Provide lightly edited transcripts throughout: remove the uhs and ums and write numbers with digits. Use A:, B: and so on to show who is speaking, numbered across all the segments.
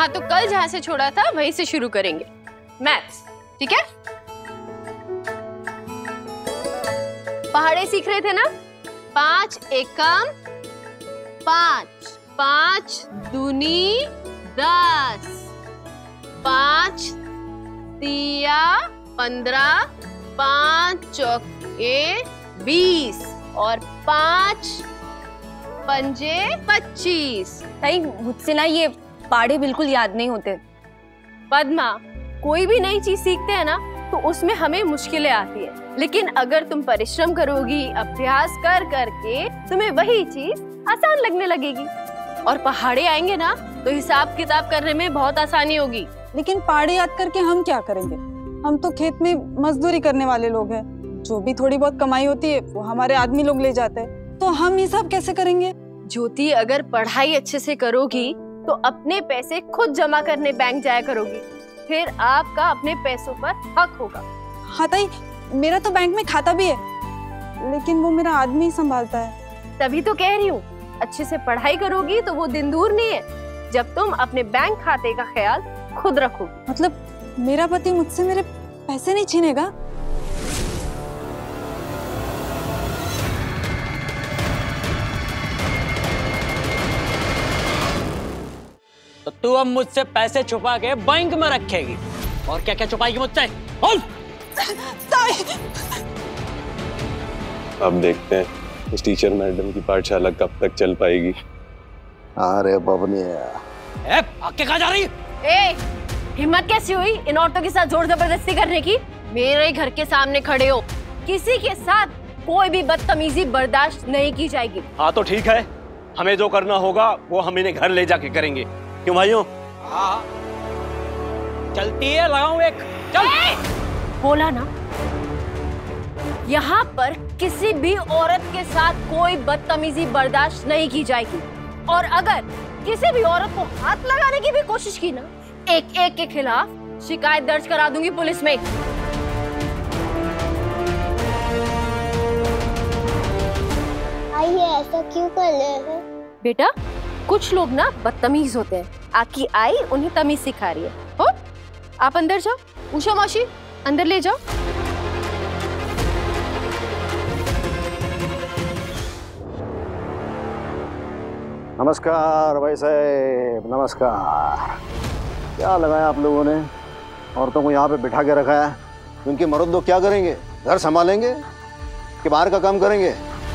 A: हाँ तो कल जहाँ से छोड़ा था वहीं से शुरू करेंगे, मैथ्स, ठीक है? पहाड़े सीख रहे थे ना? 5 एकम 5, 5 दूनी 10, 5 तिया 15, 5 चौके 20 और 5 पंजे 25।
B: ताई मुझसे ना ये पहाड़े बिल्कुल याद नहीं होते।
A: पद्मा, कोई भी नई चीज सीखते हैं ना तो उसमें हमें मुश्किलें आती है, लेकिन अगर तुम परिश्रम करोगी, अभ्यास कर करके तुम्हें वही चीज आसान लगने लगेगी और पहाड़े आएंगे ना तो हिसाब किताब करने में बहुत आसानी होगी।
C: लेकिन पहाड़े याद करके हम क्या करेंगे? हम तो खेत में मजदूरी करने वाले लोग हैं। जो भी थोड़ी बहुत कमाई होती है वो हमारे आदमी लोग ले जाते हैं, तो हम हिसाब कैसे करेंगे?
A: ज्योति, अगर पढ़ाई अच्छे से करोगी तो अपने पैसे खुद जमा करने बैंक जाया करोगी, फिर आपका अपने पैसों पर हक होगा।
C: हाँ ताई, मेरा तो बैंक में खाता भी है, लेकिन वो मेरा आदमी ही संभालता है।
A: तभी तो कह रही हूँ, अच्छे से पढ़ाई करोगी तो वो दिन दूर नहीं है जब तुम अपने बैंक खाते का ख्याल खुद रखोगी।
C: मतलब मेरा पति मुझसे मेरे पैसे नहीं छीनेगा?
D: तो तू अब मुझसे पैसे छुपा के बैंक में रखेगी और क्या क्या छुपाएगी मुझसे? बोल।
E: अब देखते हैं इस टीचर मैडम की पाठशाला कब तक चल पाएगी।
F: अरे बबनी,
D: आके कहाँ जा रही है?
A: हिम्मत कैसी हुई इन औरतों के साथ जोर जबरदस्ती करने की? मेरे घर के सामने खड़े हो, किसी के साथ कोई भी बदतमीजी बर्दाश्त नहीं की जाएगी।
E: हाँ तो ठीक है, हमें जो करना होगा वो हम इन्हें घर ले जाके करेंगे। क्यों भाइयों?
D: हाँ चलती है, लगाऊं एक? चल।
A: बोला ना, यहाँ पर किसी भी औरत के साथ कोई बदतमीजी बर्दाश्त नहीं की जाएगी और अगर किसी भी औरत को हाथ लगाने की भी कोशिश की ना, एक एक के खिलाफ शिकायत दर्ज करा दूंगी पुलिस में।
G: आइए, ऐसा क्यों कर रहे हैं?
A: बेटा, कुछ लोग ना बदतमीज होते हैं, आपकी आई उन्हें तमीज सिखा रही है। हो, आप अंदर जाओ। उषा मौसी, अंदर ले जाओ।
F: नमस्कार भाई साहब, नमस्कार। क्या लगाया आप लोगों ने? औरतों को यहाँ पे बिठा के रखा है। उनके मर्द लोग क्या करेंगे? घर संभालेंगे कि बाहर का काम करेंगे?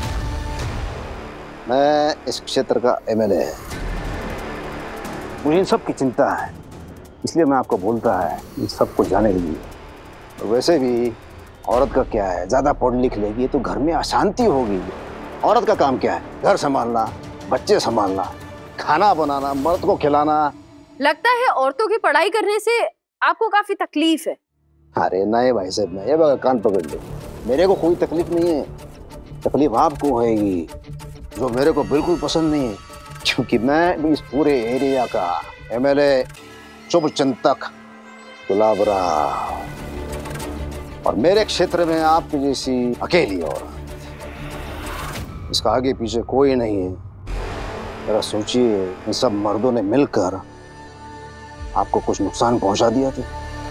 F: मैं इस क्षेत्र का एमएलए है, मुझे इन सब की चिंता है, इसलिए मैं आपको बोलता है इन सबको जाने दीजिए। तो वैसे भी औरत का क्या है, ज़्यादा पढ़ लिख लेगी तो घर में अशांति होगी। औरत का काम क्या है? घर संभालना, बच्चे संभालना, खाना बनाना, मर्द को खिलाना।
A: लगता है औरतों की पढ़ाई करने से आपको काफी तकलीफ है।
F: अरे नहीं भाई साहब, मैं ये कान पकड़ लो, मेरे को कोई तकलीफ नहीं है। तकलीफ आपको होएगी, जो मेरे को बिल्कुल पसंद नहीं है, क्योंकि मैं इस पूरे एरिया का एमएलए शुभचिंतक गुलाब राव, और मेरे क्षेत्र में आपकी जैसी अकेली औरत, इसका आगे पीछे कोई नहीं है। जरा सोचिए, इन सब मर्दों ने मिलकर आपको कुछ नुकसान पहुंचा दिया था।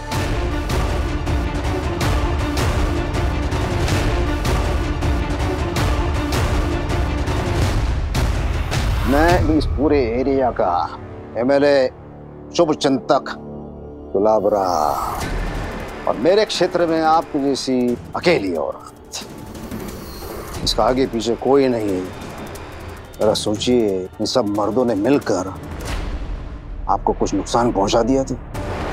F: मैं इस पूरे एरिया का एमएलए शुभचिंतक गुलाब राव, और मेरे क्षेत्र में आपकी जैसी अकेली औरत, इसका आगे पीछे कोई नहीं है। जरा सोचिए, इन सब मर्दों ने मिलकर आपको कुछ नुकसान पहुंचा दिया था।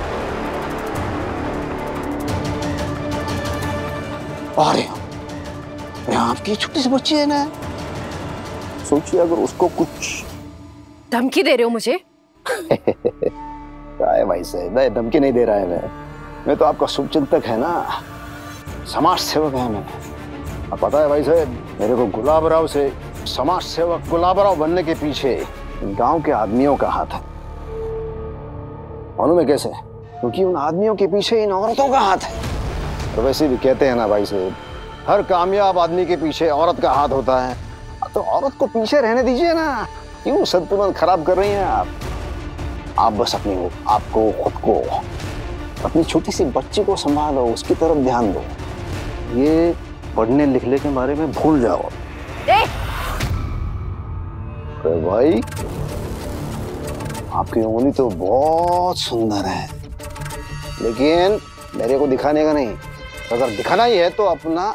F: अरे आपकी छोटी सी बच्ची है ना, सोचिए अगर उसको कुछ।
A: धमकी दे रहे हो मुझे?
F: क्या है भाई साहब, मैं धमकी नहीं दे रहा है। मैं तो आपका शुभचिंतक है ना, समाज सेवक है मैं। अब पता है भाई साहब, मेरे को गुलाब राव से समाज सेवक गुलाब राव बनने के पीछे गांव के आदमियों का हाथ है। मालूम है कैसे? क्योंकि उन आदमियों के पीछे इन औरतों का हाथ है। और वैसे भी कहते हैं ना भाई साहब, हर कामयाब आदमी के पीछे औरत का हाथ होता है। तो औरत को पीछे रहने दीजिए ना, क्यों संतुलन खराब कर रही हैं आप? आप बस आपको खुद को, अपनी छोटी सी बच्ची को संभालो, उसकी तरफ ध्यान दो। ये पढ़ने लिखने के बारे में भूल जाओ। अरे भाई, आपकी उंगली तो बहुत सुंदर है, लेकिन मेरे को दिखाने का नहीं। अगर दिखाना ही है तो अपना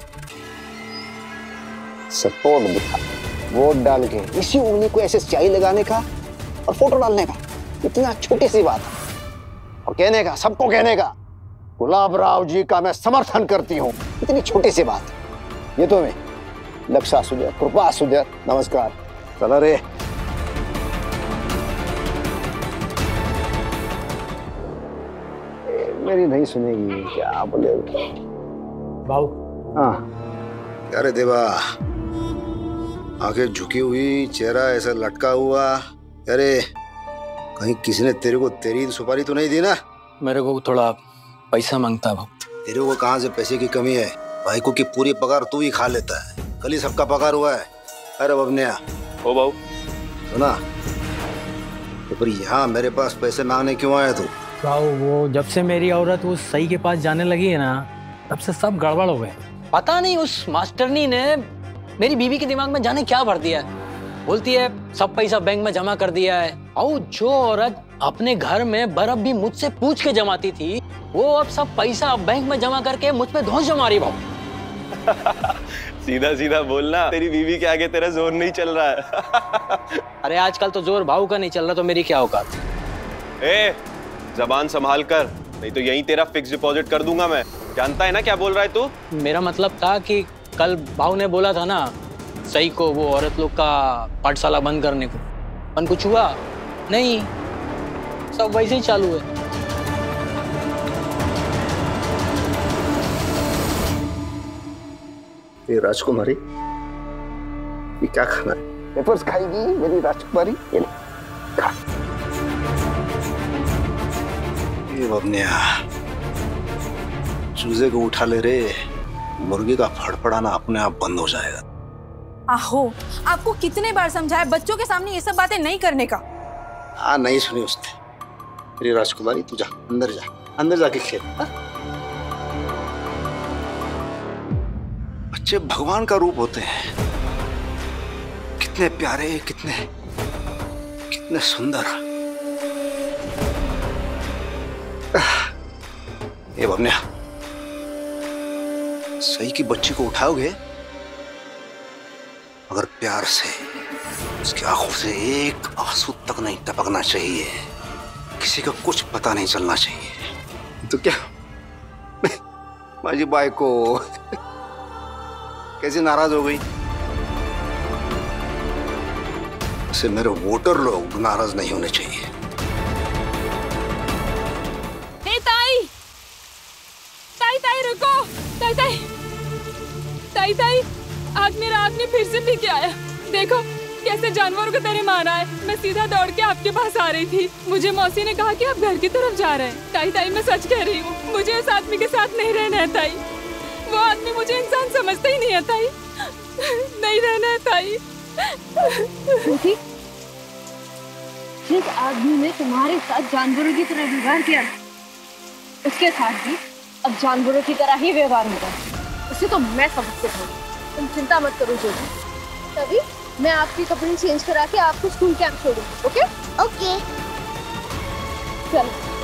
F: सपोर्ट दिखा, वोट डाल के इसी उंगली को ऐसे स्याही लगाने का और फोटो डालने का। इतना छोटी सी बात है, और कहने का, सबको कहने का, गुलाब राव जी का मैं समर्थन करती हूँ। इतनी छोटी सी बात। ये तो मैं लक्षा सुधर, कृपा सुधर, नमस्कार। चला रे। मेरी नहीं सुनेगी, क्या बोले
D: भाऊ।
F: हाँ, अरे देवा, आंखें झुकी हुई, चेहरा ऐसा लटका हुआ। अरे कहीं किसी ने तेरे को तेरी सुपारी तो नहीं दी ना?
D: मेरे को थोड़ा पैसा मांगता भाऊ।
F: तेरे को कहाँ से पैसे की कमी है? भाई को की पूरी पगार तू ही खा लेता है, कल ही सबका पगार हुआ है। अरे बबनिया,
E: ओ बाबू,
F: सुना तो फिर यहाँ मेरे पास पैसे मांगने क्यों आया तू?
D: भाऊ, वो जब से मेरी औरत उस सही के पास जाने लगी है ना, तब से सब गड़बड़ हो गए। पता नहीं उस मास्टरनी ने मेरी बीवी के दिमाग में जाने क्या भर दिया है। बोलती है सब पैसा बैंक में जमा कर दिया है। और जो औरत अपने घर में बर्फ भी मुझसे पूछ के जमाती थी, वो अब सब पैसा बैंक में जमा करके मुझ पे धौंस जमा रही। भाऊ
E: सीधा सीधा बोलना, तेरी बीवी के आगे तेरा जोर नहीं चल रहा है।
D: अरे आजकल तो जोर भाऊ का नहीं चल रहा, तो मेरी क्या औकात।
E: ए, जबान संभाल कर, नहीं तो यहीं तेरा फिक्स डिपॉजिट कर दूंगा मैं। जानता है ना क्या बोल रहा है तू?
D: मेरा मतलब था कि कल भाऊ ने बोला था ना सही को वो औरत लोग का पाठशाला बंद करने को, पर कुछ हुआ नहीं, सब वैसे ही चालू है।
F: ये राजकुमारी, ये क्या खाना है? पेपर्स खाएगी मेरी राजकुमारी? ये ले, खा। ये बबनिया, चूजे को उठा ले रे, मुर्गी का फड़फड़ाना अपने आप बंद हो जाएगा।
B: आहो, आपको कितने बार समझाया बच्चों के सामने ये सब बातें नहीं करने का।
F: हाँ, नहीं सुनी उसने। मेरी राजकुमारी, तू जा, अंदर जाके खेल। बच्चे भगवान का रूप होते हैं, कितने प्यारे, कितने सुंदर। ये बबनिया, सही की बच्ची को उठाओगे, अगर प्यार से उसकी आंखों से एक आंसू तक नहीं टपकना चाहिए, किसी को कुछ पता नहीं चलना चाहिए। तो क्या माझी बाई को कैसे नाराज हो गई? ऐसे मेरे वोटर लोग नाराज नहीं होने चाहिए।
B: ताई रुको, ताई आज मेरा आदमी फिर से पी के आया। देखो कैसे जानवरों को तरह मारा है। मैं सीधा दौड़ के आपके पास आ रही थी, मुझे मौसी ने कहा कि आप घर की तरफ जा रहे हैं। ताई मैं सच कह रही हूँ, मुझे इस आदमी के साथ नहीं रहना है ताई। वो आदमी मुझे इंसान समझता ही नहीं है ताई, नहीं रहना है ताई।
A: जिस आदमी ने तुम्हारे साथ जानवरों की तरह व्यवहार किया, उसके साथ भी अब जानवरों की तरह ही व्यवहार होगा। उसे तो मैं सबक सिखाऊंगी, तुम चिंता मत करो जो भी। तभी मैं आपके कपड़े चेंज करा के आपको स्कूल कैंप छोड़ूंगी। ओके?
G: ओके।
A: चलो।